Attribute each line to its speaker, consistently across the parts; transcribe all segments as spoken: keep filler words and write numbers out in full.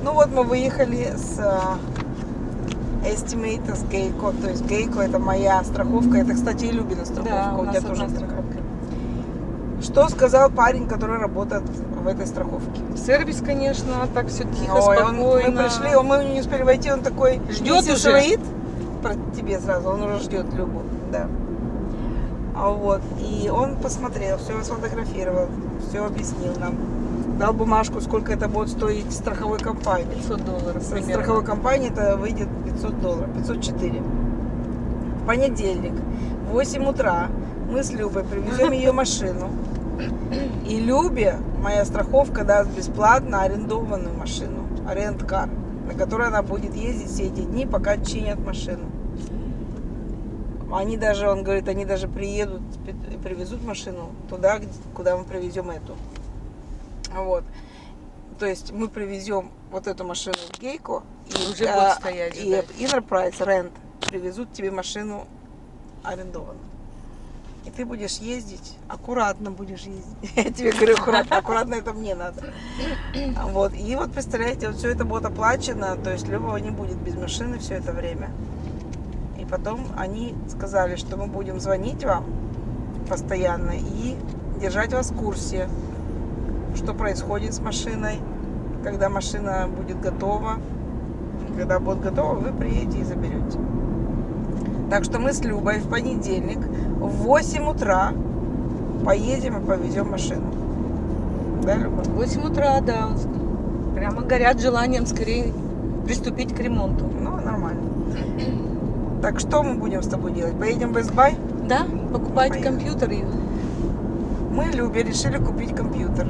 Speaker 1: Ну вот мы выехали с Estimate, с Geico. То есть Geico это моя страховка. Это, кстати, и Любина страховка.
Speaker 2: Да, у,
Speaker 1: у
Speaker 2: нас
Speaker 1: тебя тоже
Speaker 2: одна
Speaker 1: страховка. Что сказал парень, который работает в этой страховке?
Speaker 2: Сервис, конечно, так все тихо,
Speaker 1: Ой,
Speaker 2: спокойно.
Speaker 1: Он, мы пришли, он, мы не успели войти, он такой...
Speaker 2: Ждет уже.
Speaker 1: Стоит, про тебе сразу, он уже ждет Любу, да. А вот, и он посмотрел, все сфотографировал, все объяснил нам. Дал бумажку, сколько это будет стоить страховой компании.
Speaker 2: пятьсот долларов
Speaker 1: Со
Speaker 2: примерно.
Speaker 1: страховой компании это выйдет пятьсот долларов, пятьсот четыре. В понедельник, в восемь утра, мы с Любой привезем ее машину. И Любе моя страховка даст бесплатно арендованную машину, арендкар, на которой она будет ездить все эти дни, пока чинят машину. Они даже, он говорит, они даже приедут, привезут машину туда, куда мы привезем эту. Вот. То есть мы привезем вот эту машину в Гейко, и
Speaker 2: уже
Speaker 1: а,
Speaker 2: будет стоять.
Speaker 1: И Enterprise Rent привезут тебе машину арендованную. И ты будешь ездить, аккуратно будешь ездить. Я тебе говорю, аккуратно, аккуратно это мне надо. Вот. И вот представляете, вот все это будет оплачено, то есть Люба не будет без машины все это время. И потом они сказали, что мы будем звонить вам постоянно и держать вас в курсе, что происходит с машиной, когда машина будет готова. Когда будет готова, вы приедете и заберете. Так что мы с Любой в понедельник в восемь утра поедем и повезем машину. Да, Люба?
Speaker 2: В восемь утра, да. Прямо горят желанием скорее приступить к ремонту.
Speaker 1: Ну, нормально. Так что мы будем с тобой делать? Поедем в Best Buy?
Speaker 2: Да, покупать
Speaker 1: Поедем.
Speaker 2: компьютер. И...
Speaker 1: Мы, Любе, решили купить компьютер.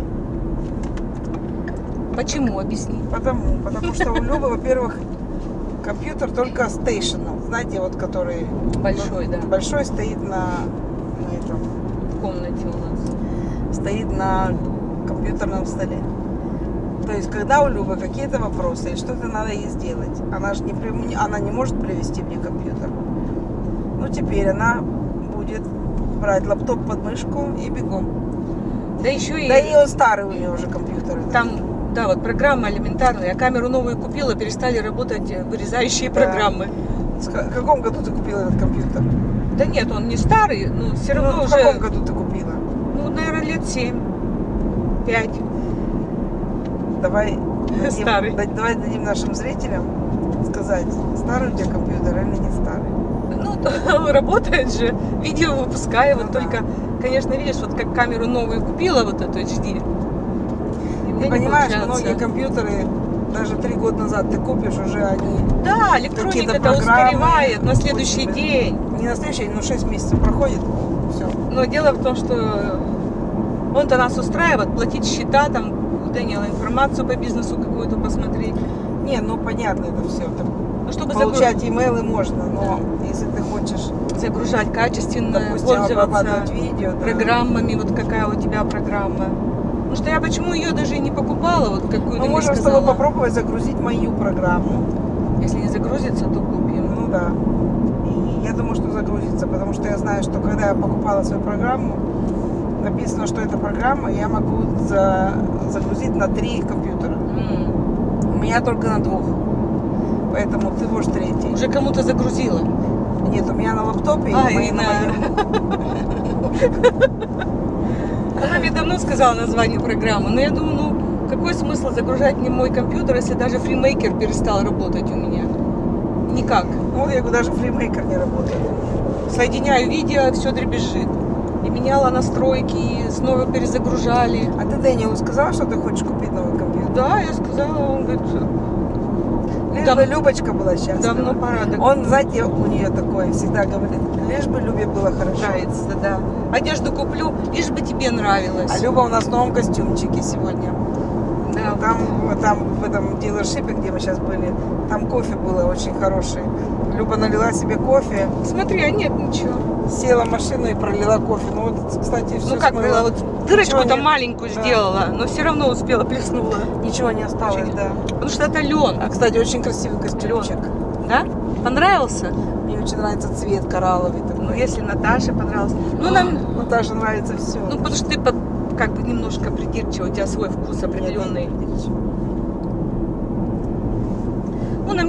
Speaker 2: Почему? Объясни.
Speaker 1: Потому, потому что у Любы, во-первых, компьютер только stational, знаете, вот который
Speaker 2: Большой, да.
Speaker 1: Большой стоит на, на этом,
Speaker 2: В комнате у нас.
Speaker 1: стоит на компьютерном столе. То есть, когда у Любы какие-то вопросы и что-то надо ей сделать, она же не, при- она не может привезти мне компьютер. Ну, теперь она будет брать лаптоп под мышку и бегом.
Speaker 2: Да еще и...
Speaker 1: Да и он старый у нее уже компьютер. этот.
Speaker 2: Там, да, вот программа элементарная. Я камеру новую купила, перестали работать вырезающие
Speaker 1: Да.
Speaker 2: программы.
Speaker 1: В каком году ты купила этот компьютер?
Speaker 2: Да нет, он не старый, но все равно
Speaker 1: Ну, в
Speaker 2: уже...
Speaker 1: каком году ты купила?
Speaker 2: Ну, наверное, лет семь. Пять.
Speaker 1: Давай дадим,
Speaker 2: Старый.
Speaker 1: да- давай дадим нашим зрителям сказать, старый у тебя компьютер или не старый.
Speaker 2: Ну, работает же. Видео выпускаю.
Speaker 1: Ну
Speaker 2: Вот
Speaker 1: да.
Speaker 2: только, конечно, видишь, вот как камеру новую купила, вот эту эйч ди. И у
Speaker 1: Ты
Speaker 2: меня не
Speaker 1: понимаешь,
Speaker 2: получается.
Speaker 1: многие компьютеры, даже три года назад ты купишь, уже они
Speaker 2: Да,
Speaker 1: какие-то
Speaker 2: электроника-то
Speaker 1: программы
Speaker 2: устаревает на следующий
Speaker 1: очень, да.
Speaker 2: день.
Speaker 1: Не на следующий день, но шесть месяцев проходит, все.
Speaker 2: Но дело в том, что он-то нас устраивает, платить счета, там, у Дэниела информацию по бизнесу какую-то посмотреть.
Speaker 1: Не, ну понятно это все.
Speaker 2: Ну, чтобы
Speaker 1: Получать
Speaker 2: загру-
Speaker 1: имейлы можно, но если ты хочешь,
Speaker 2: загружать качественно,
Speaker 1: допустим, обрабатывать
Speaker 2: пользоваться
Speaker 1: видео, да.
Speaker 2: программами, вот какая у тебя программа. Потому что я почему ее даже и не покупала, вот какую
Speaker 1: Мы
Speaker 2: ты
Speaker 1: можем
Speaker 2: мне
Speaker 1: с тобой
Speaker 2: сказала.
Speaker 1: попробовать загрузить мою программу.
Speaker 2: Если не загрузится, то купим.
Speaker 1: Ну да. И я думаю, что загрузится, потому что я знаю, что когда я покупала свою программу, написано, что эта программа я могу за- загрузить на три компьютера.
Speaker 2: М.
Speaker 1: У меня только на двух. Поэтому ты будешь третий.
Speaker 2: Уже кому-то загрузила.
Speaker 1: Нет, у меня на лаптопе
Speaker 2: А,
Speaker 1: и
Speaker 2: и
Speaker 1: на
Speaker 2: на-
Speaker 1: моем.
Speaker 2: Она мне давно сказала название программы, но я думаю, ну какой смысл загружать мне мой компьютер, если даже фримейкер перестал работать у меня? Никак.
Speaker 1: Ну, вот я говорю, даже фримейкер не работает.
Speaker 2: Соединяю видео, все дребезжит. И меняла настройки, и снова перезагружали.
Speaker 1: А ты Дэниелу сказала, что ты хочешь купить новый компьютер?
Speaker 2: Да, я сказала, он говорит,
Speaker 1: Лишь
Speaker 2: Дав-
Speaker 1: бы Любочка была счастлива.
Speaker 2: давно пора. Да,
Speaker 1: Он, знаете, у нее такой всегда говорит, лишь бы Любе было хорошо.
Speaker 2: нравится, да. Одежду куплю, лишь бы тебе нравилось.
Speaker 1: А Люба у нас в новом костюмчике сегодня.
Speaker 2: Да.
Speaker 1: Там, там в этом дилершипе, где мы сейчас были, там кофе было очень хороший. Люба налила себе кофе,
Speaker 2: Смотри, а нет ничего.
Speaker 1: села в машину и пролила кофе. Ну вот, кстати, все
Speaker 2: Ну как
Speaker 1: смыло.
Speaker 2: было, вот дырочку
Speaker 1: Ничего
Speaker 2: там
Speaker 1: не-
Speaker 2: маленькую
Speaker 1: да.
Speaker 2: сделала, но все равно успела плеснула.
Speaker 1: Ничего не осталось,
Speaker 2: Очень.
Speaker 1: да.
Speaker 2: Потому что это лен.
Speaker 1: А, кстати, очень красивый костюмчик.
Speaker 2: Да? Понравился?
Speaker 1: Мне очень нравится цвет коралловый такой.
Speaker 2: Ну, если Наташе понравился. Ну, нам,
Speaker 1: Наташе нравится все.
Speaker 2: ну, потому что ты под- как бы немножко придирчивый, у тебя свой вкус определенный.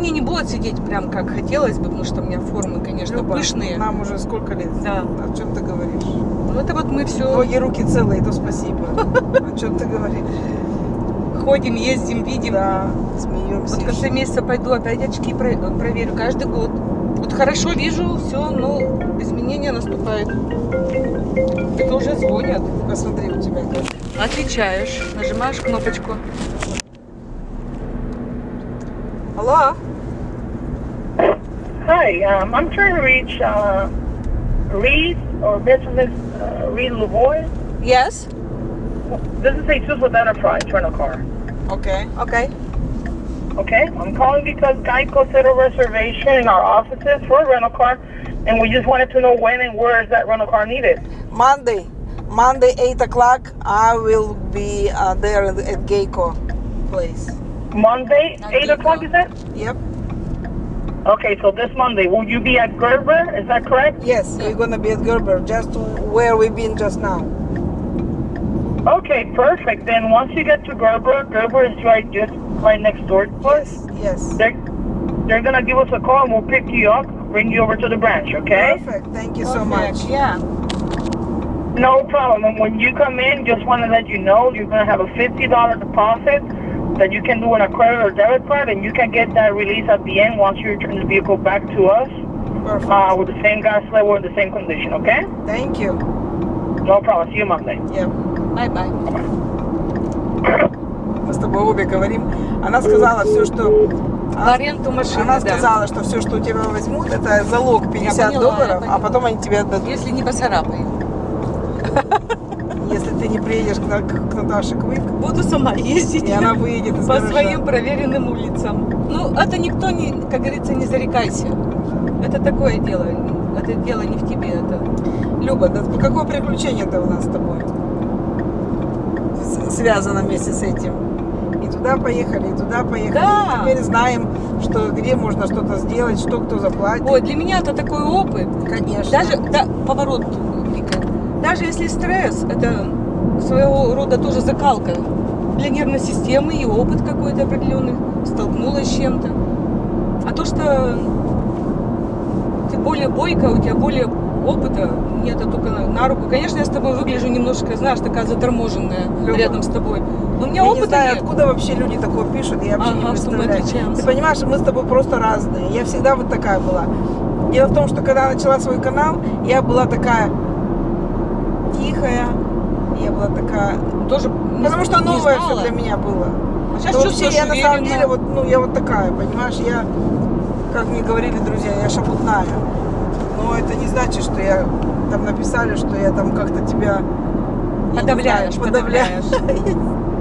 Speaker 2: мне не будет сидеть прям как хотелось бы, потому что у меня формы, конечно,
Speaker 1: Люба,
Speaker 2: пышные.
Speaker 1: нам уже сколько лет?
Speaker 2: Да.
Speaker 1: О чем ты говоришь?
Speaker 2: Ну это вот мы все
Speaker 1: Ноги, руки целые, то спасибо. О чем ты говоришь?
Speaker 2: ходим, ездим, видим.
Speaker 1: Да, смеемся.
Speaker 2: Вот в конце месяца пойду опять очки про- проверю каждый год. Вот хорошо вижу, все, но изменения наступают. Это уже звонят.
Speaker 1: Посмотри, у тебя как.
Speaker 2: Отвечаешь, нажимаешь кнопочку.
Speaker 1: Алло?
Speaker 3: Hi, um, I'm trying to reach uh, Reed or business uh, Reed Lavoie.
Speaker 2: Yes.
Speaker 3: This is Jesus with Enterprise Rental Car.
Speaker 1: Окей.
Speaker 2: Okay.
Speaker 3: Okay, I'm calling because Geico set a reservation in our offices for a rental car, and we just wanted to know when and where is that rental car needed.
Speaker 1: Monday. Monday, eight o'clock, I will be uh, there at, at Geico place.
Speaker 3: Monday,
Speaker 2: At
Speaker 3: eight o'clock,
Speaker 2: Geico.
Speaker 3: you said?
Speaker 1: Yep.
Speaker 3: Okay, so this Monday, will you be at Gerber? Is that correct?
Speaker 1: Yes, we're gonna be at Gerber, just where we've been just now.
Speaker 3: Okay, perfect. Then once you get to Gerber, Gerber is right just right next door to us.
Speaker 1: Yes, yes.
Speaker 3: They're, they're gonna give us a call and we'll pick you up, bring you over to the branch, okay?
Speaker 1: Perfect. Thank you so much.
Speaker 2: Yeah.
Speaker 3: No problem. And when you come in, just want to let you know you're going to have a fifty dollars deposit that you can do on a credit or debit card, and you can get that release at the end once you return the vehicle back to us
Speaker 1: Perfect.
Speaker 3: uh, with the same gas level and the same condition, okay?
Speaker 1: Thank you.
Speaker 3: No problem. See you Monday.
Speaker 1: Yep.
Speaker 2: Bye-bye.
Speaker 1: Мы с тобой обе говорим. Она сказала все, что...
Speaker 2: В
Speaker 1: Она,
Speaker 2: аренду машины,
Speaker 1: она
Speaker 2: да.
Speaker 1: сказала, что все, что у тебя возьмут, это залог пятьдесят
Speaker 2: поняла, я
Speaker 1: долларов,
Speaker 2: поняла.
Speaker 1: а потом они тебе отдадут.
Speaker 2: Если не поцарапаю.
Speaker 1: Если ты не приедешь к, На- к Наташе Квык,
Speaker 2: Буду сама ездить.
Speaker 1: и она выедет из
Speaker 2: По
Speaker 1: гаража.
Speaker 2: своим проверенным улицам. Ну, это никто, не, как говорится, не зарекайся. Это такое дело. Это дело не в тебе. Это...
Speaker 1: Люба, да какое приключение-то у нас с тобой С- связано вместе с этим? И туда поехали, и туда поехали.
Speaker 2: Да.
Speaker 1: И теперь знаем, что где можно что-то сделать, что кто заплатит.
Speaker 2: Ой, для меня это такой опыт.
Speaker 1: Конечно.
Speaker 2: Даже да, поворот, Вика. Даже если стресс, это своего рода тоже закалка для нервной системы и опыт какой-то определенный. Столкнулась с чем-то. А то, что ты более бойкая, у тебя более опыта, мне это только на, на руку. Конечно, я с тобой выгляжу немножко, знаешь, такая заторможенная
Speaker 1: Люба.
Speaker 2: рядом с тобой. Но у меня
Speaker 1: Я
Speaker 2: опыта
Speaker 1: не знаю,
Speaker 2: нет.
Speaker 1: откуда вообще люди такое пишут, я вообще не
Speaker 2: Ага, что мы
Speaker 1: представляю.
Speaker 2: отличаемся.
Speaker 1: Ты понимаешь, мы с тобой просто разные. Я всегда вот такая была. Дело в том, что когда я начала свой канал, я была такая тихая, я была такая...
Speaker 2: Тоже не-
Speaker 1: Потому что
Speaker 2: не
Speaker 1: новое все
Speaker 2: знала.
Speaker 1: для меня было.
Speaker 2: А сейчас
Speaker 1: Но вообще
Speaker 2: чувствуешь
Speaker 1: я на самом
Speaker 2: уверенно.
Speaker 1: деле вот, ну, я вот такая, понимаешь, я, как мне говорили друзья, я шабутная. Но это не значит, что я, там написали, что я там как-то тебя... я не
Speaker 2: Подавляешь,
Speaker 1: знаю, подавляю.
Speaker 2: подавляешь.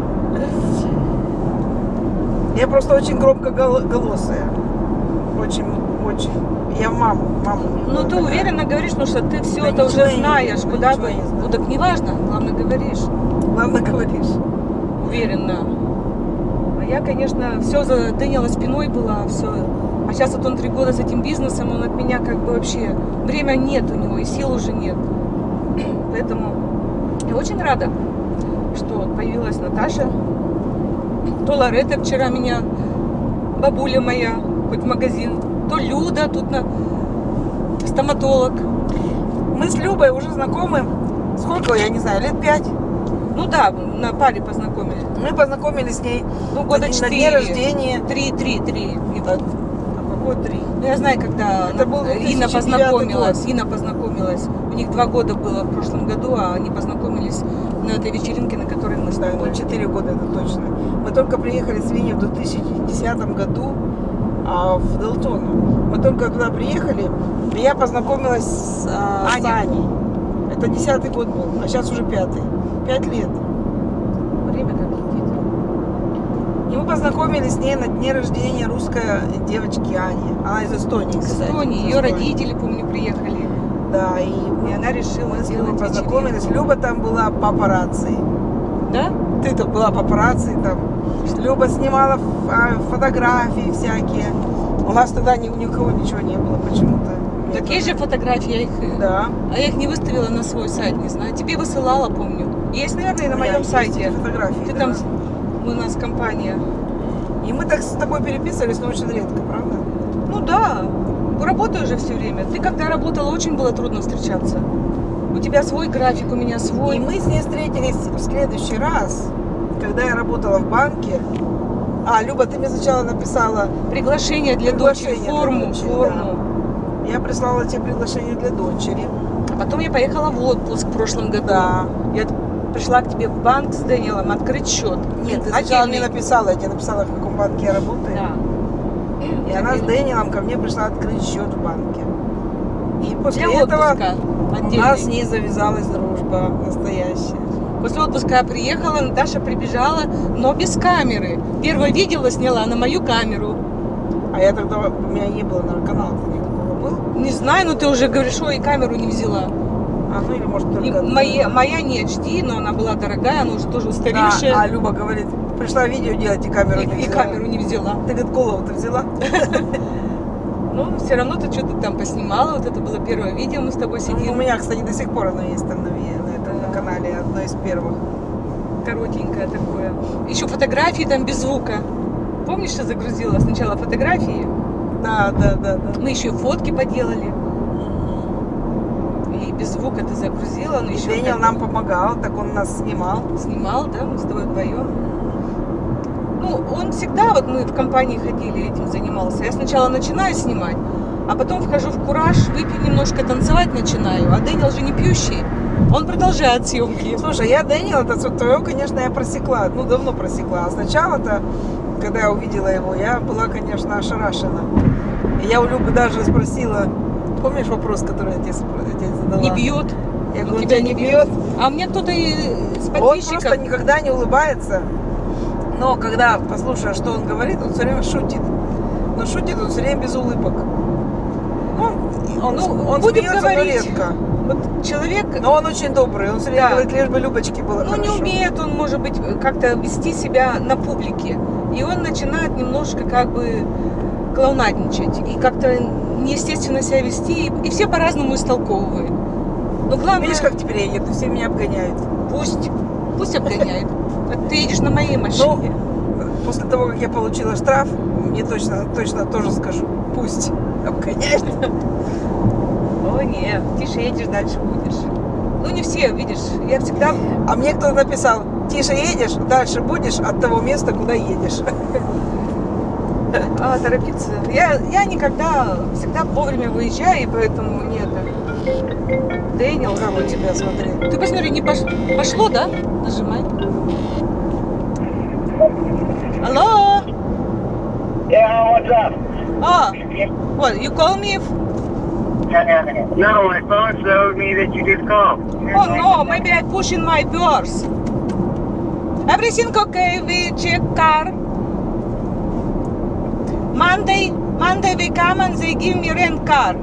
Speaker 1: Я просто очень громкоголосая. Очень, очень. Я маму, маму. мне
Speaker 2: Ну, ты
Speaker 1: такая.
Speaker 2: уверенно говоришь, ну что ты все
Speaker 1: Да
Speaker 2: это
Speaker 1: ничего
Speaker 2: уже
Speaker 1: я не
Speaker 2: знаешь,
Speaker 1: знаю,
Speaker 2: куда
Speaker 1: ничего
Speaker 2: бы.
Speaker 1: я не знаю.
Speaker 2: Ну так не важно, главное говоришь
Speaker 1: Ладно говоришь.
Speaker 2: уверенно. А я, конечно, все задыняла спиной была, все. А сейчас вот он три года с этим бизнесом, он от меня как бы вообще время нет у него и сил уже нет. Поэтому я очень рада, что появилась Наташа. То Лоретта вчера меня, бабуля моя, хоть в магазин, то Люда тут на стоматолог.
Speaker 1: Мы с Любой уже знакомы. Сколько, я не знаю, лет пять.
Speaker 2: Ну да, на паре познакомились.
Speaker 1: Мы познакомились с ней
Speaker 2: Ну, года
Speaker 1: на, день- на
Speaker 2: четыре.
Speaker 1: дне рождения.
Speaker 2: Три, три, три. где-то.
Speaker 1: А какой три?
Speaker 2: Ну, я знаю, когда
Speaker 1: Это был
Speaker 2: Инна
Speaker 1: 2009
Speaker 2: познакомилась.
Speaker 1: год.
Speaker 2: Инна познакомилась. У них два года было в прошлом году, а они познакомились на этой вечеринке, на которой мы с
Speaker 1: Да,
Speaker 2: тобой.
Speaker 1: ну четыре года это точно. Мы только приехали с Винни в две тысячи десятом году а, в Делтону. Мы только туда приехали, и я познакомилась с, а, с
Speaker 2: Аня.
Speaker 1: Аней. Это десятый год был, а сейчас уже пятый. Пять лет.
Speaker 2: Время как летит.
Speaker 1: И мы познакомились с ней на дне рождения русской девочки Ани. Она из Эстонии,
Speaker 2: С
Speaker 1: кстати.
Speaker 2: Эстонии.
Speaker 1: Из
Speaker 2: Ее
Speaker 1: Эстонии.
Speaker 2: родители, помню, приехали.
Speaker 1: Да, и,
Speaker 2: И она решила
Speaker 1: мы с Любой
Speaker 2: сделать
Speaker 1: познакомились.
Speaker 2: вечеринку.
Speaker 1: Люба там была папарацци.
Speaker 2: Да?
Speaker 1: Ты-то была папарацци там. Люба снимала ф- а, фотографии всякие. У нас тогда ни, ни у кого ничего не было почему-то. Мне
Speaker 2: Так есть же
Speaker 1: тоже.
Speaker 2: фотографии, я их... э,
Speaker 1: Да.
Speaker 2: А я их не выставила на свой сайт, не знаю. Тебе высылала, помню. Есть, наверное, и на
Speaker 1: У меня
Speaker 2: моем
Speaker 1: есть
Speaker 2: сайте.
Speaker 1: эти фотографии.
Speaker 2: Ты
Speaker 1: да.
Speaker 2: там, у нас компания.
Speaker 1: И мы так с тобой переписывались, но очень редко, правда?
Speaker 2: Ну да, работаю же все время. Ты когда работала, очень было трудно встречаться. У тебя свой график, у меня свой.
Speaker 1: И мы с ней встретились в следующий раз, когда я работала в банке. А, Люба, ты мне сначала написала
Speaker 2: Приглашение для
Speaker 1: приглашение
Speaker 2: дочери,
Speaker 1: для
Speaker 2: форму,
Speaker 1: дочери,
Speaker 2: форму.
Speaker 1: да. Я прислала тебе приглашение для дочери.
Speaker 2: А потом я поехала в отпуск в прошлом году.
Speaker 1: Да.
Speaker 2: Я пришла к тебе в банк с Дэниелом открыть счет.
Speaker 1: Нет, ты сначала мне
Speaker 2: Отдельный.
Speaker 1: написала, я тебе написала, в каком банке я работаю.
Speaker 2: Да.
Speaker 1: И она с Дэниелом ко мне пришла открыть счет в банке. И после
Speaker 2: Для
Speaker 1: этого
Speaker 2: отпуска
Speaker 1: у
Speaker 2: отдельный.
Speaker 1: нас с ней завязалась дружба настоящая.
Speaker 2: После отпуска я приехала, Наташа прибежала, но без камеры. Первое видео сняла на мою камеру.
Speaker 1: А я тогда, у меня не было, наверное, канала-то никакого был.
Speaker 2: Не знаю, но ты уже говоришь, что и камеру не взяла.
Speaker 1: А, ну или может
Speaker 2: И
Speaker 1: только...
Speaker 2: моя, моя не эйч ди, но она была дорогая, она уже тоже
Speaker 1: Да,
Speaker 2: устаревшая.
Speaker 1: а Люба говорит, пришла видео делать и камеру
Speaker 2: и,
Speaker 1: не
Speaker 2: и
Speaker 1: взяла.
Speaker 2: камеру не взяла.
Speaker 1: Ты, говорит, голову-то взяла?
Speaker 2: Но все равно ты что-то там поснимала. Вот это было первое видео, мы с тобой
Speaker 1: Ну, у
Speaker 2: сидим.
Speaker 1: меня, кстати, до сих пор оно есть там на, ви- на этом на канале, одно из первых.
Speaker 2: Коротенькое такое. Еще фотографии там без звука. Помнишь, что загрузила сначала фотографии?
Speaker 1: Да, да, да, да.
Speaker 2: Мы еще и фотки поделали. И без звука ты загрузила, но
Speaker 1: И
Speaker 2: еще
Speaker 1: Дэниел нам помогал, так он нас снимал.
Speaker 2: снимал, да, мы с тобой вдвоем. Ну, он всегда, вот мы в компании ходили, этим занимался. Я сначала начинаю снимать, а потом вхожу в кураж, выпью немножко, танцевать начинаю. А Дэниел же не пьющий, он продолжает съемки.
Speaker 1: Слушай, я Дэниела, это твое, конечно, я просекла, ну, давно просекла. А сначала-то, когда я увидела его, я была, конечно, ошарашена. И я у Любы даже спросила, помнишь вопрос, который я тебе, спро- я тебе задала?
Speaker 2: Не бьет.
Speaker 1: Я
Speaker 2: Он
Speaker 1: говорю,
Speaker 2: тебя
Speaker 1: тебя
Speaker 2: не
Speaker 1: не бьет?
Speaker 2: А у меня кто-то из
Speaker 1: Он
Speaker 2: подписчиков...
Speaker 1: просто никогда не улыбается. Но когда послушаешь, что он говорит, он все время шутит. Но шутит он все время без улыбок. Ну, он,
Speaker 2: Ну,
Speaker 1: он
Speaker 2: будем
Speaker 1: смеется, но
Speaker 2: говорить.
Speaker 1: редко.
Speaker 2: Вот человек,
Speaker 1: Но он очень добрый. Он все время
Speaker 2: Да.
Speaker 1: говорит, лишь бы Любочке было
Speaker 2: ну, не
Speaker 1: хорошо.
Speaker 2: умеет он, может быть, как-то вести себя на публике. И он начинает немножко как бы клоунадничать. И как-то неестественно себя вести. И все по-разному истолковывают. Но главное,
Speaker 1: Видишь, как теперь я еду, все меня обгоняют.
Speaker 2: пусть, пусть обгоняет. Вот ты едешь на моей
Speaker 1: Ну,
Speaker 2: машине.
Speaker 1: после того, как я получила штраф, мне точно, точно тоже скажу, пусть обгоняет.
Speaker 2: О, нет, тише едешь, дальше будешь. Ну, не все, видишь, я всегда...
Speaker 1: А мне кто-то написал, тише едешь, дальше будешь от того места, куда едешь.
Speaker 2: А, торопиться. Я, я никогда, всегда вовремя выезжаю, и поэтому нет. Дэниел,
Speaker 1: Как у тебя, смотри.
Speaker 2: ты посмотри, не пош... пошло, да? Нажимай. Алло?
Speaker 3: Yeah, what's up?
Speaker 2: А, what, you call me?
Speaker 3: No, my phone showed me that you did call.
Speaker 2: Oh no, maybe I push in my purse. Everything okay, we check car. Monday, Monday we come and they give me rent car.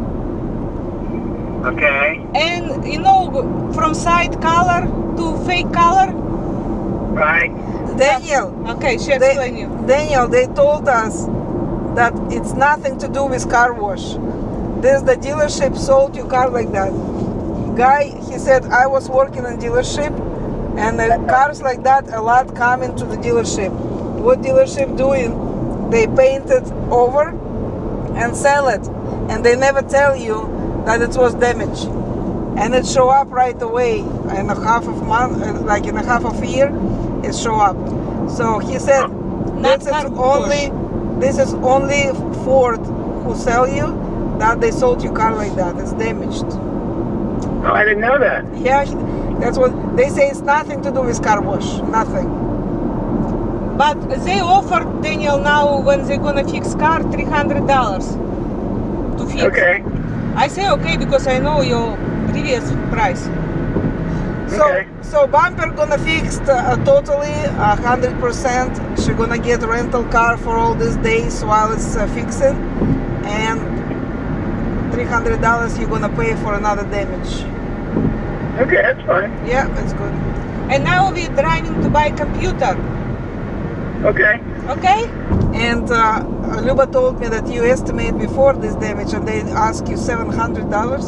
Speaker 3: Okay,
Speaker 2: And you know, from side color to fake color.
Speaker 3: right.
Speaker 1: Daniel,
Speaker 2: Okay, she
Speaker 1: they,
Speaker 2: explain you.
Speaker 1: Daniel, they told us that it's nothing to do with car wash. This the dealership sold you car like that. Guy, he said, I was working in dealership and the cars like that a lot come into the dealership. What dealership doing? They paint it over and sell it. And they never tell you that it was damaged. And it show up right away in a half of month, uh, like in a half of year, it show up. So he said,
Speaker 2: Not
Speaker 1: this is
Speaker 2: car
Speaker 1: only, this is only Ford who sell you that they sold you car like that. It's damaged.
Speaker 3: Oh, I didn't know that.
Speaker 1: Yeah, that's what they say. It's nothing to do with car wash. Nothing.
Speaker 2: But they offered Daniel now when they're gonna fix car three hundred dollars to fix.
Speaker 3: Okay.
Speaker 2: I say okay because I know your previous price.
Speaker 1: So,
Speaker 3: Okay.
Speaker 1: so bumper gonna fix uh, totally a hundred percent. She gonna get rental car for all these days while it's uh, fixing, and three hundred dollars you're gonna pay for another damage.
Speaker 3: Okay, that's fine.
Speaker 1: Yeah, it's good.
Speaker 2: And now we're driving to buy computer.
Speaker 3: Okay.
Speaker 2: Okay?
Speaker 1: And uh, Luba told me that you estimate before this damage, and they ask you seven hundred dollars.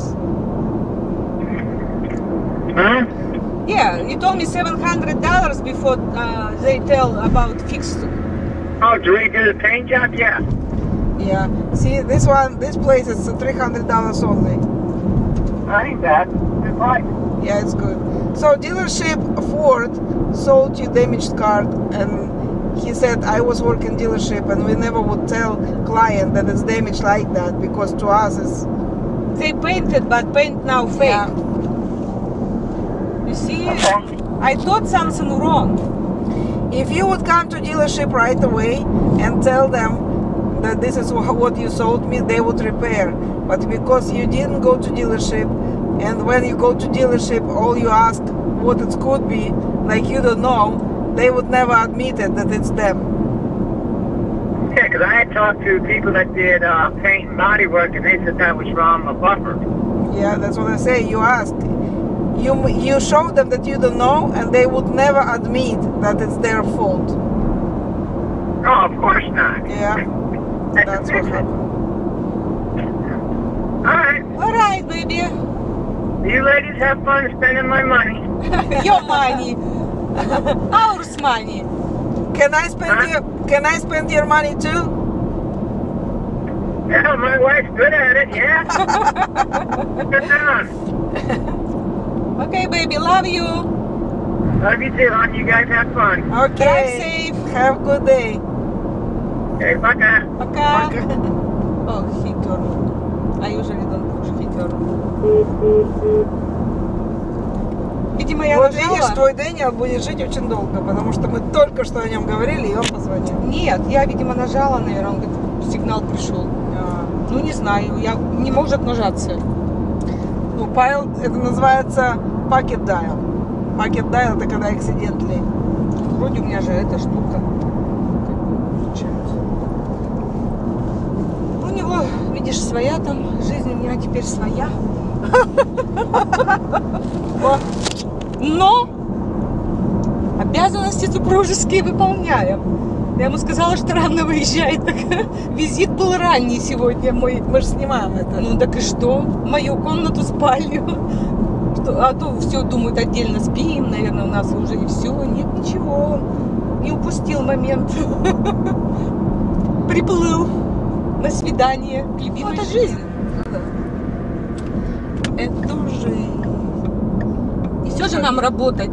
Speaker 3: Huh?
Speaker 2: Yeah, you told me seven hundred dollars before uh, they tell about fixed
Speaker 3: Oh, do we do the paint job? Yeah.
Speaker 1: Yeah. See, this one, this place is three hundred dollars only.
Speaker 3: I ain't bad. Good price.
Speaker 1: Yeah, it's good. So dealership Ford sold you damaged car, and he said I was working dealership, and we never would tell client that it's damaged like that because to us it's
Speaker 2: They painted, but paint now fake.
Speaker 1: yeah.
Speaker 2: You see,
Speaker 3: Okay.
Speaker 2: I thought something wrong.
Speaker 1: If you would come to dealership right away and tell them that this is wha- what you sold me, they would repair. But because you didn't go to dealership, and when you go to dealership, all you ask what it could be, like you don't know, they would never admit it that it's them.
Speaker 3: Yeah, because I had talked to people that did uh, paint and body work, and they said that was from a buffer.
Speaker 1: Yeah, that's what I say. You ask, you you show them that you don't know, and they would never admit that it's their fault.
Speaker 3: Oh, of course not.
Speaker 1: Yeah, that's what happened.
Speaker 3: All right.
Speaker 2: All right, baby.
Speaker 3: You ladies have fun spending my money.
Speaker 2: Your money. Our money.
Speaker 1: Can I spend
Speaker 3: Huh?
Speaker 1: your Can I spend your money too?
Speaker 3: Yeah, my wife's good at it, yeah. Sit down.
Speaker 2: Okay, baby, love you.
Speaker 3: Love you too, hon. You guys have fun.
Speaker 1: Okay.
Speaker 2: Drive safe.
Speaker 1: Have a good day.
Speaker 3: Okay, пока.
Speaker 2: Пока. Oh, he turned. I usually don't push, he turned. Видимо, я
Speaker 1: Вот
Speaker 2: нажала.
Speaker 1: видишь, твой Дэниел будет жить очень долго, потому что мы только что о нем говорили, и он позвонил.
Speaker 2: Нет, я, видимо, нажала, наверное, он говорит, сигнал пришел.
Speaker 1: А,
Speaker 2: Ну, не знаю, я не может нажаться.
Speaker 1: Ну, Пайл, это называется packet dial. Packet dial это когда accidentally.
Speaker 2: Вроде у меня же эта штука. как бы включается. У него, видишь, своя там жизнь, у меня теперь своя. Но обязанности супружеские выполняем. Я ему сказала, что рано выезжает. Так визит был ранний сегодня мой.
Speaker 1: Мы же снимаем это.
Speaker 2: Ну так и что? Мою комнату, спальню. Что, а то все думают, отдельно спим, наверное, у нас уже и все. Нет, ничего. Не упустил момент. Приплыл на свидание к любимой.
Speaker 1: Ну, это
Speaker 2: жизнь.
Speaker 1: Это жизнь.
Speaker 2: И все же нам работать.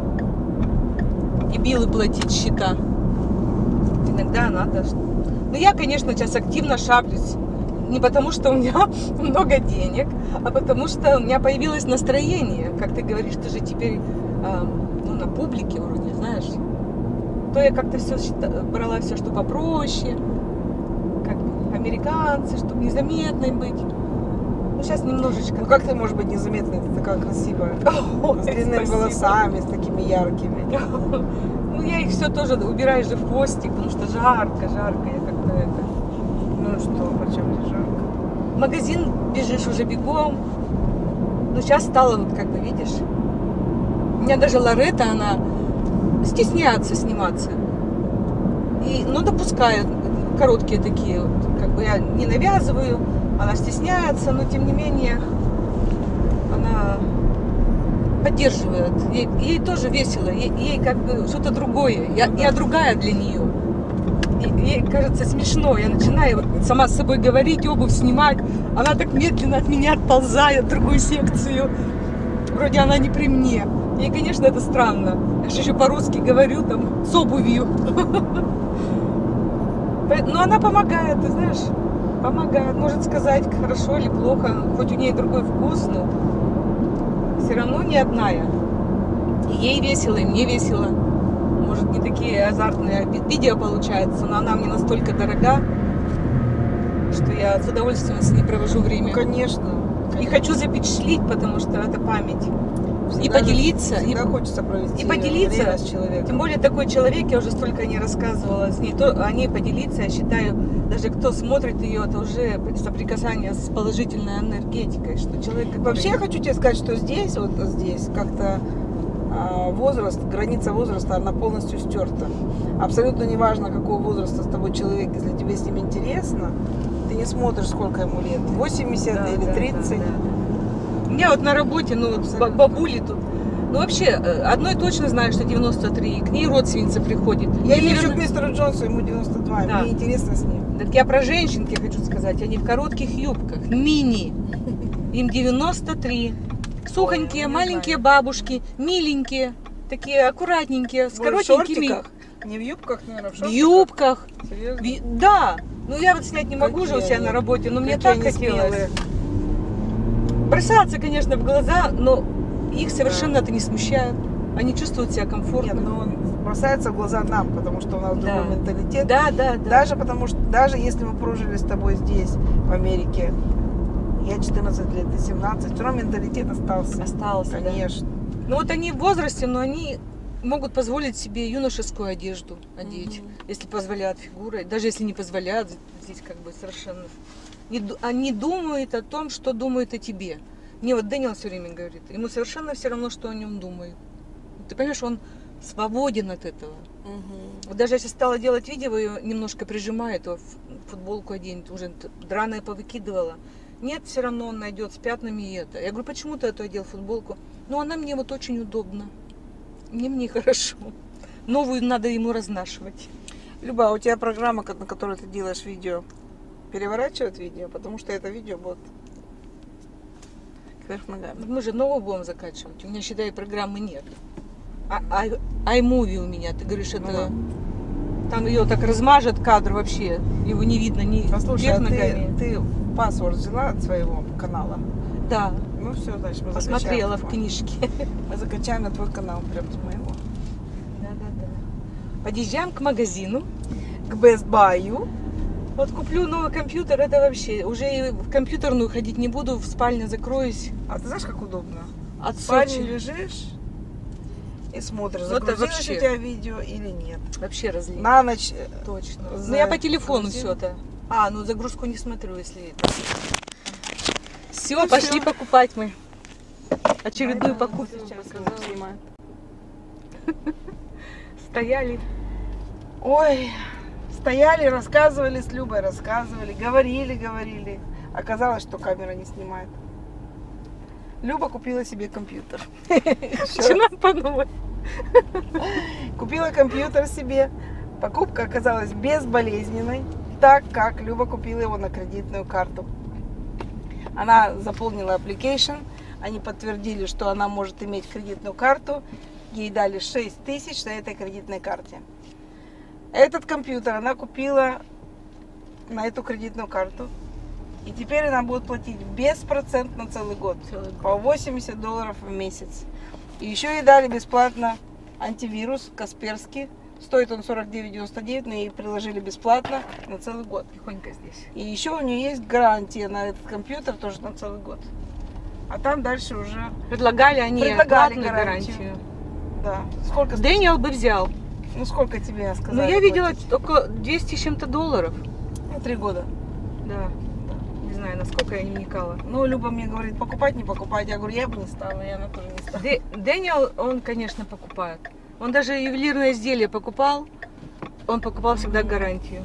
Speaker 2: И билы платить, счета. Иногда надо. Ну, я, конечно, сейчас активно шаблюсь. Не потому, что у меня много денег, а потому, что у меня появилось настроение. Как ты говоришь, ты же теперь э, ну, на публике вроде, знаешь. То я как-то все брала все, что попроще. Как американцы, чтобы незаметной быть. Ну, сейчас немножечко.
Speaker 1: Ну как ты можешь быть незаметной? Ты такая красивая.
Speaker 2: Ой,
Speaker 1: С длинными
Speaker 2: спасибо.
Speaker 1: волосами, с такими яркими.
Speaker 2: Ну, я их все тоже убираю же в хвостик, потому что жарко, жарко. Я как-то это...
Speaker 1: Ну и что, почему не жарко?
Speaker 2: В магазин бежишь уже бегом. Ну, сейчас стало, вот как бы, видишь. У меня даже Лоретта, она стесняется сниматься. И, ну, допускает короткие такие вот. Как бы я не навязываю, она стесняется, но тем не менее она поддерживает. Ей, ей тоже весело, ей, ей как бы что-то другое. Я, я другая для нее. И- Ей кажется смешно. Я начинаю вот сама с собой говорить, обувь снимать. Она так медленно от меня отползает в другую секцию. Вроде она не при мне. Ей, конечно, это странно. Я же еще по-русски говорю там с обувью. Но она помогает, ты знаешь, помогает. Может сказать, хорошо или плохо. Хоть у нее другой вкус, но все равно не одна я. И ей весело, и мне весело. Может, не такие азартные ви- видео получаются, но она мне настолько дорога, что я с удовольствием с ней провожу время.
Speaker 1: Ну, конечно.
Speaker 2: И хочу запечатлеть, потому что это память. И
Speaker 1: Всегда же-
Speaker 2: поделиться, и-
Speaker 1: Всегда хочется провести
Speaker 2: и поделиться.
Speaker 1: время с человеком.
Speaker 2: Тем более такой человек, я уже столько не рассказывала с ней, то, о ней поделиться, я считаю, даже кто смотрит ее, это уже соприкасание с положительной энергетикой, что человек... который-
Speaker 1: Вообще я хочу тебе сказать, что здесь, вот здесь, как-то а, возраст, граница возраста, она полностью стерта. Абсолютно неважно, какого возраста с тобой человек, если тебе с ним интересно, ты не смотришь, сколько ему лет, восемьдесят
Speaker 2: Да,
Speaker 1: или
Speaker 2: да,
Speaker 1: тридцать.
Speaker 2: да, да. У меня вот на работе, ну, вот ба- бабули тут, Ну вообще, э, одной точно знаю, что девяносто три, к ней родственница приходит.
Speaker 1: Я
Speaker 2: Ей
Speaker 1: езжу к
Speaker 2: девяносто
Speaker 1: мистеру Джонсу, ему девяносто два,
Speaker 2: Да.
Speaker 1: мне интересно с ним.
Speaker 2: Так я про женщинки хочу сказать, они в коротких юбках, мини. Им девяносто три. Сухонькие,
Speaker 1: Ой, не
Speaker 2: маленькие
Speaker 1: знаю.
Speaker 2: бабушки, миленькие, такие аккуратненькие, с
Speaker 1: Ой, в
Speaker 2: коротенькими.
Speaker 1: шортиках? Не в юбках, наверное, в
Speaker 2: В
Speaker 1: шортиках?
Speaker 2: юбках.
Speaker 1: Серьезно?
Speaker 2: Ви- Да. Ну я вот снять не могу же у
Speaker 1: Какие
Speaker 2: себя
Speaker 1: они-
Speaker 2: на работе, но мне
Speaker 1: Какие
Speaker 2: так
Speaker 1: они
Speaker 2: хотелось.
Speaker 1: смелые.
Speaker 2: Бросаться, конечно, в глаза, но их совершенно это не смущает. Они чувствуют себя
Speaker 1: Нет,
Speaker 2: комфортно.
Speaker 1: ну он бросается в глаза нам, потому что у нас
Speaker 2: Да.
Speaker 1: другой менталитет.
Speaker 2: Да, да, да.
Speaker 1: Даже потому что, даже если мы прожили с тобой здесь, в Америке, я четырнадцать лет, ты семнадцать, все равно менталитет остался.
Speaker 2: Остался, да.
Speaker 1: Конечно.
Speaker 2: Ну вот они в возрасте, но они могут позволить себе юношескую одежду одеть,
Speaker 1: Мгм.
Speaker 2: если позволяют фигуры. Даже если не позволяют, здесь как бы совершенно... Не ду- Они думают о том, что думают о тебе. Мне вот Дэниел все время говорит, ему совершенно все равно, что о нем думают. Ты понимаешь, он свободен от этого. Вот даже я сейчас стала делать видео, ее немножко прижимает, его в футболку оденет, уже т- драное повыкидывала. Нет, все равно он найдет с пятнами и это. Я говорю, почему ты это одел футболку? Ну, она мне вот очень удобна. Мне мне хорошо. Новую надо ему разнашивать.
Speaker 1: Люба, а у тебя программа, ко- на которой ты делаешь видео, переворачивает видео? Потому что это видео будет кверх ногами.
Speaker 2: Мы же новую будем закачивать. У меня, считай, программы нет. А, а, iMovie у меня, ты говоришь, это...
Speaker 1: Ну да.
Speaker 2: Там ее так размажет кадр вообще. Его не видно ни
Speaker 1: Послушай,
Speaker 2: вверх
Speaker 1: а ты,
Speaker 2: ногами.
Speaker 1: ты паспорт взяла от своего канала?
Speaker 2: Да,
Speaker 1: Ну все, значит, мы
Speaker 2: посмотрела в
Speaker 1: закачаем.
Speaker 2: книжке.
Speaker 1: Мы закачаем на твой канал, прям с моего.
Speaker 2: Да-да-да. Подъезжаем к магазину.
Speaker 1: К Best Buy.
Speaker 2: Вот куплю новый компьютер, это вообще. Уже и в компьютерную ходить не буду, в спальне закроюсь.
Speaker 1: А ты знаешь, как удобно?
Speaker 2: От
Speaker 1: В спальне
Speaker 2: Сочи.
Speaker 1: лежишь и смотришь,
Speaker 2: Ну, это
Speaker 1: загрузилось
Speaker 2: вообще.
Speaker 1: у тебя видео или нет.
Speaker 2: Вообще разлей.
Speaker 1: На ночь. э,
Speaker 2: Точно.
Speaker 1: за-
Speaker 2: Ну я по телефону
Speaker 1: загрузила.
Speaker 2: все это. А, ну загрузку не смотрю, если это. Все,
Speaker 1: Ну,
Speaker 2: пошли
Speaker 1: всё.
Speaker 2: покупать мы. Очередную
Speaker 1: Да,
Speaker 2: покупку.
Speaker 1: сейчас
Speaker 2: показала.
Speaker 1: снимаю.
Speaker 2: Стояли.
Speaker 1: Ой, стояли, рассказывали с Любой, рассказывали, говорили, говорили. Оказалось, что камера не снимает. Люба купила себе компьютер.
Speaker 2: Начинаем по новой.
Speaker 1: Купила компьютер себе. Покупка оказалась безболезненной, так как Люба купила его на кредитную карту. Она заполнила application, они подтвердили, что она может иметь кредитную карту. Ей дали шесть тысяч на этой кредитной карте. Этот компьютер она купила на эту кредитную карту. И теперь она будет платить беспроцентно целый год.
Speaker 2: Целый год.
Speaker 1: По восемьдесят долларов в месяц. И еще ей дали бесплатно антивирус Касперский. Стоит он сорок девять девяносто девять, но ей приложили бесплатно на целый год.
Speaker 2: Тихонько здесь.
Speaker 1: И еще у нее есть гарантия на этот компьютер тоже на целый год. А там дальше уже,
Speaker 2: Предлагали они
Speaker 1: Предлагали
Speaker 2: платную
Speaker 1: гарантию.
Speaker 2: гарантию.
Speaker 1: да, сколько,
Speaker 2: Дэниел бы взял.
Speaker 1: ну сколько тебе сказали?
Speaker 2: Но я видела
Speaker 1: платить?
Speaker 2: около двести с чем-то долларов.
Speaker 1: Ну, три года.
Speaker 2: Да. Не знаю, насколько я не вникала.
Speaker 1: Ну, Люба мне говорит, покупать, не покупать. Я говорю, я бы не стала, и она тоже не стала.
Speaker 2: Дэ- Дэниел, он, конечно, покупает. Он даже ювелирное изделие покупал. Он покупал всегда гарантию.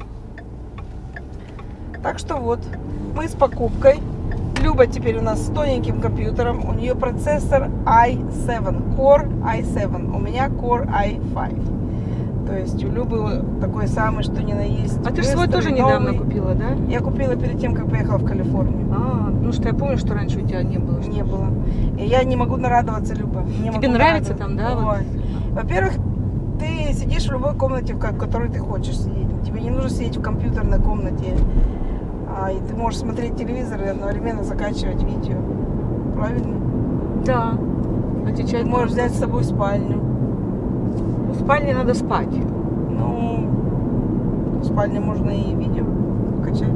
Speaker 1: Так что вот, мы с покупкой. Люба теперь у нас с тоненьким компьютером. У нее процессор ай семь, Core ай семь. У меня Core ай пять. То есть у Любы такой самый, что ни на есть.
Speaker 2: А ты же свой
Speaker 1: быстрый,
Speaker 2: тоже недавно
Speaker 1: новый.
Speaker 2: купила, да?
Speaker 1: Я купила перед тем, как поехала в Калифорнию.
Speaker 2: А, ну что я помню, что раньше у тебя не было.
Speaker 1: Не было. И я не могу нарадоваться, Люба. Не
Speaker 2: Тебе
Speaker 1: могу
Speaker 2: нравится
Speaker 1: нарадоваться.
Speaker 2: там, да, вот?
Speaker 1: Ой. Во-первых, ты сидишь в любой комнате, в ко- в которой ты хочешь сидеть. Тебе не нужно сидеть в компьютерной комнате. А, и ты можешь смотреть телевизор и одновременно закачивать видео. Правильно?
Speaker 2: Да. Отвечать
Speaker 1: Ты можешь взять с собой в спальню.
Speaker 2: В спальне надо спать.
Speaker 1: Ну, в спальне можно и видео качать.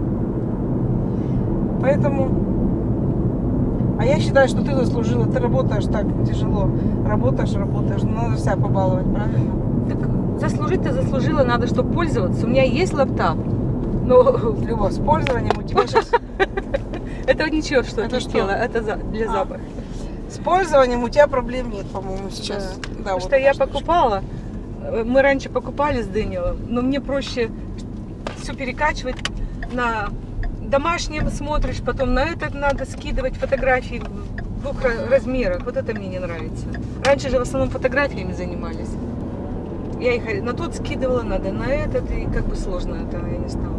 Speaker 1: Поэтому... А я считаю, что ты заслужила. Ты работаешь так тяжело. Работаешь, работаешь. Ну, надо себя побаловать, правильно?
Speaker 2: Так заслужить ты заслужила, надо, чтобы пользоваться. У меня есть лаптоп, но
Speaker 1: Люба, с пользованием у тебя сейчас...
Speaker 2: это ничего, что
Speaker 1: Это
Speaker 2: это
Speaker 1: что?
Speaker 2: что? Это за- для
Speaker 1: А.
Speaker 2: запаха.
Speaker 1: С пользованием у тебя проблем нет, по-моему, сейчас. Да,
Speaker 2: Потому
Speaker 1: вот
Speaker 2: что я
Speaker 1: наша
Speaker 2: покупала, э, мы раньше покупали с Дэниелом, но мне проще все перекачивать на домашнем смотришь, потом на этот надо скидывать фотографии двух ра- размерах. Вот это мне не нравится. Раньше же в основном фотографиями занимались. Я их на тот скидывала, надо на этот, и как бы сложно это я не стала.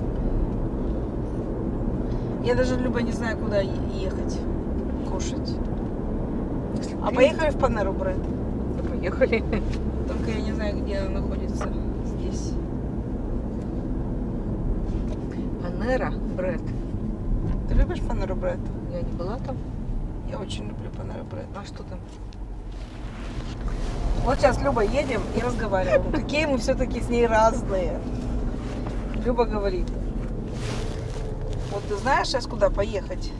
Speaker 1: Я даже, Люба, не знаю, куда е- ехать, кушать.
Speaker 2: Если
Speaker 1: А
Speaker 2: ты-
Speaker 1: поехали в Панеру Бред?
Speaker 2: Да поехали.
Speaker 1: Только я не знаю, где она находится. Здесь.
Speaker 2: Панера, Бред.
Speaker 1: Ты любишь Панеру Бред?
Speaker 2: Я не была там.
Speaker 1: Я очень люблю Панеру Бред.
Speaker 2: А что там?
Speaker 1: Вот сейчас, Люба, едем и разговариваем. Какие мы все-таки с ней разные. Люба говорит: вот ты знаешь сейчас куда поехать?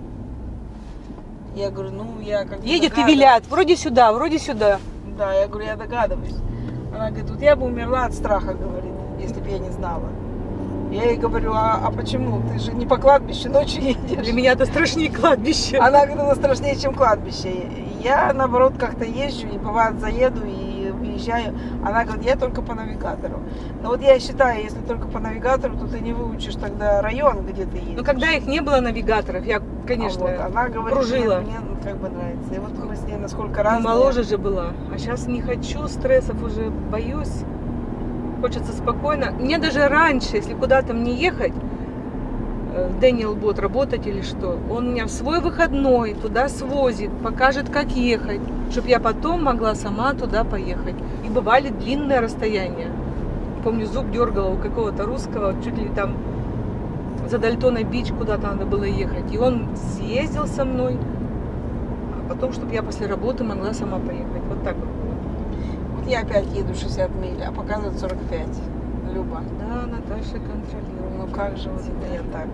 Speaker 1: Я говорю, ну я как бы
Speaker 2: Едет и
Speaker 1: догадываюсь.
Speaker 2: вилят. Вроде сюда, вроде сюда.
Speaker 1: Да, я говорю, я догадываюсь. Она говорит, вот я бы умерла от страха, говорит, если бы я не знала. Я ей говорю, а, а почему? Ты же не по кладбищу ночью едешь.
Speaker 2: Для меня это страшнее кладбище.
Speaker 1: Она говорит, это страшнее, чем кладбище. Я, наоборот, как-то езжу, и бывает заеду, и выезжаю. Она говорит, я только по навигатору. Но вот я считаю, если только по навигатору, то ты не выучишь тогда район, где ты едешь.
Speaker 2: Но когда их не было навигаторов, я, конечно,
Speaker 1: А вот она говорит,
Speaker 2: кружила.
Speaker 1: мне, мне как бы нравится. И вот мы с ней насколько
Speaker 2: ну,
Speaker 1: разные.
Speaker 2: моложе же была. А сейчас не хочу, стрессов уже боюсь. Хочется спокойно. Мне даже раньше, если куда-то мне ехать, э, Дэниел будет работать или что, он меня в свой выходной туда свозит, покажет, как ехать, чтобы я потом могла сама туда поехать. И бывали длинные расстояния. Помню, зуб дергала у какого-то русского, чуть ли там за Дальтона Бич куда-то надо было ехать. И он съездил со мной, а потом, чтобы я после работы могла сама поехать. Вот так вот.
Speaker 1: Вот я опять еду шестьдесят миль, а показывает сорок пять. Люба.
Speaker 2: Да, Наташа контролирует.
Speaker 1: Ну как же вот это я так?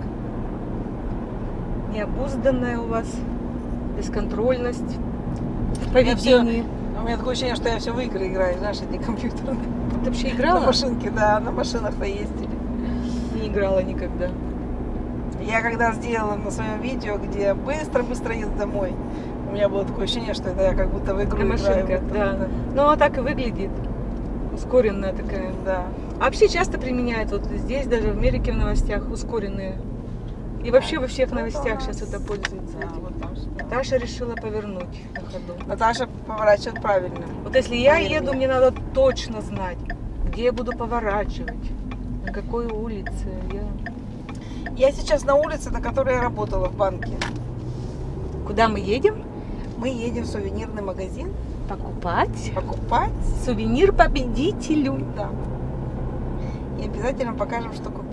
Speaker 2: Необузданная у вас бесконтрольность в
Speaker 1: Я
Speaker 2: поведении.
Speaker 1: У меня такое ощущение, что я все в игры играю, знаешь, эти компьютерные.
Speaker 2: Ты вообще
Speaker 1: На
Speaker 2: играла?
Speaker 1: машинке, да, на машинах-то ездили.
Speaker 2: Не играла никогда.
Speaker 1: Я когда сделала на своем видео, где быстро-быстро еду домой, у меня было такое ощущение, что это я как будто в игру
Speaker 2: На
Speaker 1: играю.
Speaker 2: машинках,
Speaker 1: Вот
Speaker 2: да.
Speaker 1: это,
Speaker 2: Ну, а так и выглядит. Ускоренная такая.
Speaker 1: да.
Speaker 2: А вообще часто применяют, вот здесь даже в Америке в новостях ускоренные. И вообще во всех
Speaker 1: Вот у
Speaker 2: новостях
Speaker 1: нас.
Speaker 2: сейчас это пользуется.
Speaker 1: Да, вот там что.
Speaker 2: Таша решила повернуть на ходу.
Speaker 1: Наташа поворачивает правильно.
Speaker 2: Вот если я
Speaker 1: Поверь
Speaker 2: еду,
Speaker 1: мне.
Speaker 2: мне надо точно знать, где я буду поворачивать, на какой улице. Я...
Speaker 1: Я сейчас на улице, на которой я работала в банке.
Speaker 2: Куда мы едем?
Speaker 1: Мы едем в сувенирный магазин
Speaker 2: Покупать
Speaker 1: покупать.
Speaker 2: сувенир победителю.
Speaker 1: Да. И обязательно покажем, что купили.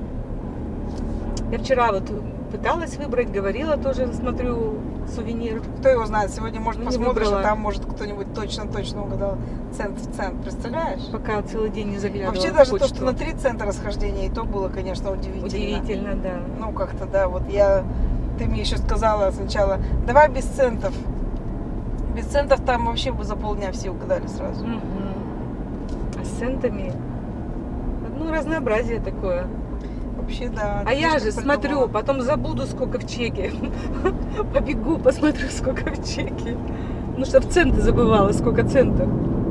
Speaker 2: Я вчера вот пыталась выбрать, говорила тоже, смотрю, сувенир.
Speaker 1: Кто его знает, сегодня, может,
Speaker 2: Ну, не
Speaker 1: посмотришь,
Speaker 2: выбрала.
Speaker 1: а там, может, кто-нибудь точно-точно угадал цент в цент. Представляешь?
Speaker 2: Пока целый день не заглядывала
Speaker 1: Вообще
Speaker 2: в
Speaker 1: даже то,
Speaker 2: почту.
Speaker 1: что на три цента расхождения, и то было, конечно, удивительно.
Speaker 2: Удивительно, да.
Speaker 1: Ну, как-то, да, вот я... Ты мне еще сказала сначала, давай без центов. Без центов там вообще бы за полдня все угадали сразу.
Speaker 2: Мгм. А с центами, ну, разнообразие такое.
Speaker 1: Вообще, да.
Speaker 2: А
Speaker 1: ты
Speaker 2: я
Speaker 1: что
Speaker 2: же
Speaker 1: придумала?
Speaker 2: смотрю, потом забуду, сколько в чеке. Побегу, посмотрю, сколько в чеке. Ну, что в центы забывала, сколько центов.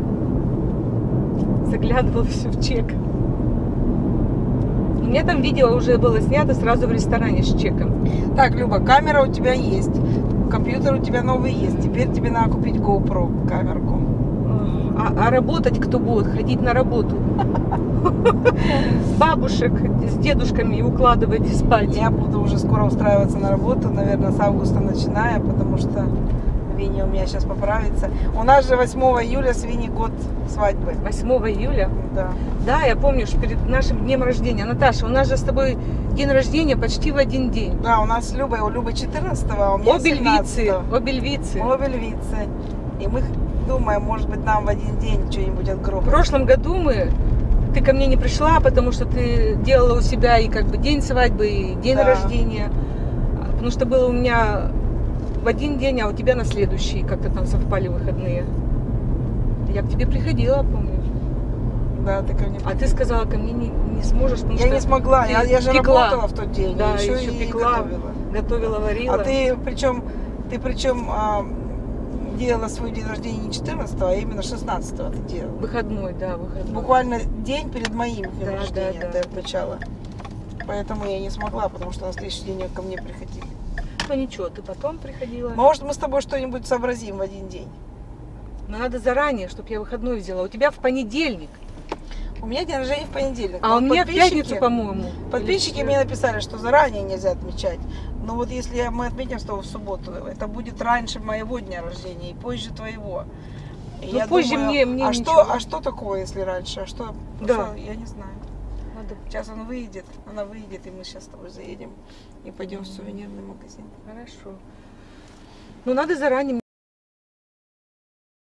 Speaker 2: Заглядывала все в чек. У меня там видео уже было снято сразу в ресторане с чеком.
Speaker 1: Так, Люба, камера у тебя есть. Компьютер у тебя новый есть. Теперь тебе надо купить GoPro камерку.
Speaker 2: А, а работать кто будет? Ходить на работу? Бабушек с дедушками укладывать спать.
Speaker 1: Я буду уже скоро устраиваться на работу, наверное, с августа начиная, потому что Виня у меня сейчас поправится. У нас же восьмого июля с Виней год свадьбы.
Speaker 2: восьмого июля.
Speaker 1: Да.
Speaker 2: Да, я помню, что перед нашим днем рождения. Наташа, у нас же с тобой день рождения почти в один день.
Speaker 1: Да, у нас с Любой, у Любы четырнадцатого, а у меня
Speaker 2: Обе львицы,
Speaker 1: семнадцатого.
Speaker 2: обе львицы.
Speaker 1: Мы обе львицы. И мы думаем, может быть, нам в один день что-нибудь
Speaker 2: В
Speaker 1: отгрохать.
Speaker 2: прошлом году мы, ты ко мне не пришла, потому что ты делала у себя и как бы день свадьбы, и день
Speaker 1: Да.
Speaker 2: рождения. Потому что было у меня в один день, а у тебя на следующий, как-то там совпали выходные. Я к тебе приходила, помню.
Speaker 1: Да, ты ко мне.
Speaker 2: А ты сказала, ко мне не, не сможешь, потому
Speaker 1: Я
Speaker 2: что
Speaker 1: не смогла,
Speaker 2: ты
Speaker 1: я, я же
Speaker 2: пекла.
Speaker 1: работала в тот день,
Speaker 2: Да,
Speaker 1: еще,
Speaker 2: еще
Speaker 1: и
Speaker 2: пекла.
Speaker 1: готовила.
Speaker 2: готовила, варила.
Speaker 1: А ты причем, ты причем а, делала свой день рождения не четырнадцатого, а именно шестнадцатого ты делала.
Speaker 2: Выходной, да, выходной.
Speaker 1: Буквально день перед моим днем
Speaker 2: Да,
Speaker 1: рождения
Speaker 2: да,
Speaker 1: ты
Speaker 2: да.
Speaker 1: отмечала. Поэтому я не смогла, потому что на следующий день ко мне приходили.
Speaker 2: этого ничего, ты потом приходила.
Speaker 1: Может, мы с тобой что-нибудь сообразим в один день.
Speaker 2: Но надо заранее, чтобы я выходной взяла. У тебя в понедельник.
Speaker 1: У меня день рождения в понедельник.
Speaker 2: А у меня в
Speaker 1: подписчики-
Speaker 2: пятницу, по-моему.
Speaker 1: Подписчики
Speaker 2: Или
Speaker 1: мне написали, что заранее нельзя отмечать. Но вот если мы отметим с тобой в субботу, это будет раньше моего дня рождения и позже твоего. И
Speaker 2: Ну, позже мне- мне
Speaker 1: а
Speaker 2: ничего.
Speaker 1: что, а что такое, если раньше? А что?
Speaker 2: Да.
Speaker 1: Что? Я не знаю.
Speaker 2: Надо.
Speaker 1: Сейчас он выйдет, она выйдет, и мы сейчас с тобой заедем и пойдем в сувенирный магазин.
Speaker 2: Хорошо. Ну, надо заранее.